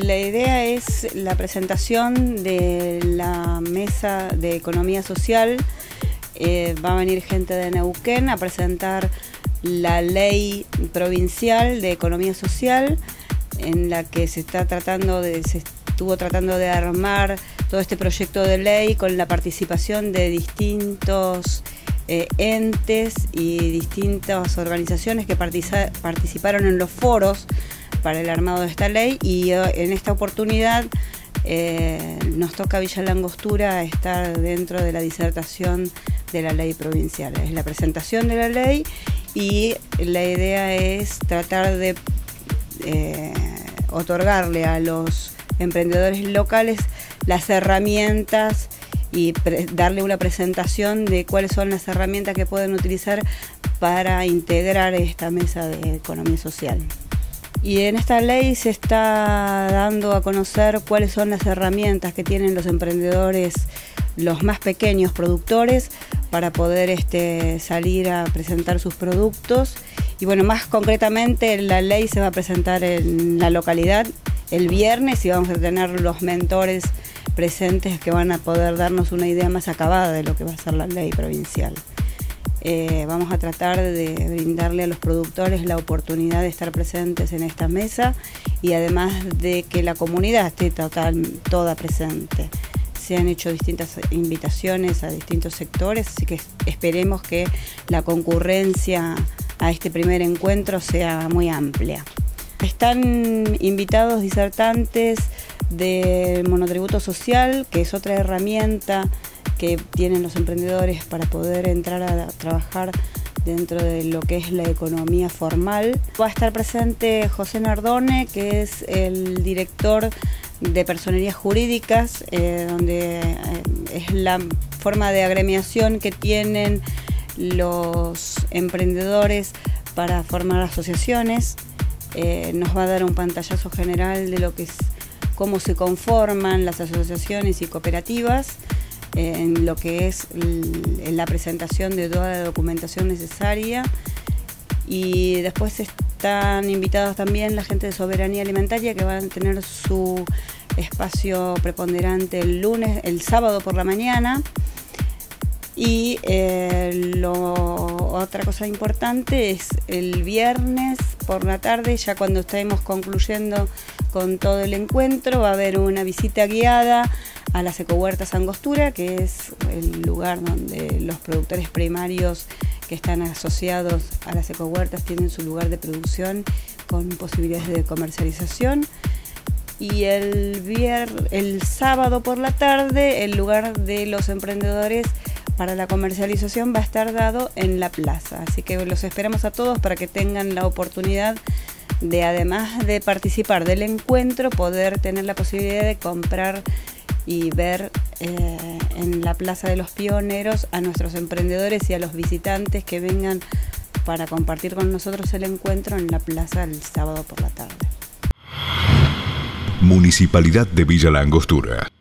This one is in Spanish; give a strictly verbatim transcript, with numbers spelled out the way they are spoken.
La idea es la presentación de la mesa de economía social. Eh, va a venir gente de Neuquén a presentar la ley provincial de economía social, en la que se está tratando de, se estuvo tratando de armar todo este proyecto de ley con la participación de distintos eh, entes y distintas organizaciones que participaron en los foros para el armado de esta ley, y en esta oportunidad eh, nos toca a Villa La Angostura estar dentro de la disertación de la ley provincial. Es la presentación de la ley y la idea es tratar de eh, otorgarle a los emprendedores locales las herramientas y darle una presentación de cuáles son las herramientas que pueden utilizar para integrar esta mesa de economía social. Y en esta ley se está dando a conocer cuáles son las herramientas que tienen los emprendedores, los más pequeños productores, para poder este, salir a presentar sus productos. Y bueno, más concretamente la ley se va a presentar en la localidad el viernes y vamos a tener los mentores presentes que van a poder darnos una idea más acabada de lo que va a ser la ley provincial. Eh, vamos a tratar de brindarle a los productores la oportunidad de estar presentes en esta mesa y además de que la comunidad esté total, toda presente. Se han hecho distintas invitaciones a distintos sectores, así que esperemos que la concurrencia a este primer encuentro sea muy amplia. Están invitados disertantes del monotributo social, que es otra herramienta que tienen los emprendedores para poder entrar a trabajar dentro de lo que es la economía formal. Va a estar presente José Nardone, que es el director de personerías jurídicas, eh, donde eh, es la forma de agremiación que tienen los emprendedores para formar asociaciones. Eh, nos va a dar un pantallazo general de lo que es, cómo se conforman las asociaciones y cooperativas, en lo que es la presentación de toda la documentación necesaria. Y después están invitados también la gente de Soberanía Alimentaria, que van a tener su espacio preponderante el lunes, el sábado por la mañana. Y eh, lo, otra cosa importante es el viernes por la tarde, ya cuando estemos concluyendo con todo el encuentro, va a haber una visita guiada a las Ecohuertas Angostura, que es el lugar donde los productores primarios que están asociados a las ecohuertas tienen su lugar de producción con posibilidades de comercialización. Y el, vier, el sábado por la tarde, el lugar de los emprendedores para la comercialización va a estar dado en la plaza. Así que los esperamos a todos para que tengan la oportunidad de, además de participar del encuentro, poder tener la posibilidad de comprar y ver eh, en la Plaza de los Pioneros a nuestros emprendedores y a los visitantes que vengan para compartir con nosotros el encuentro en la plaza el sábado por la tarde. Municipalidad de Villa La Angostura.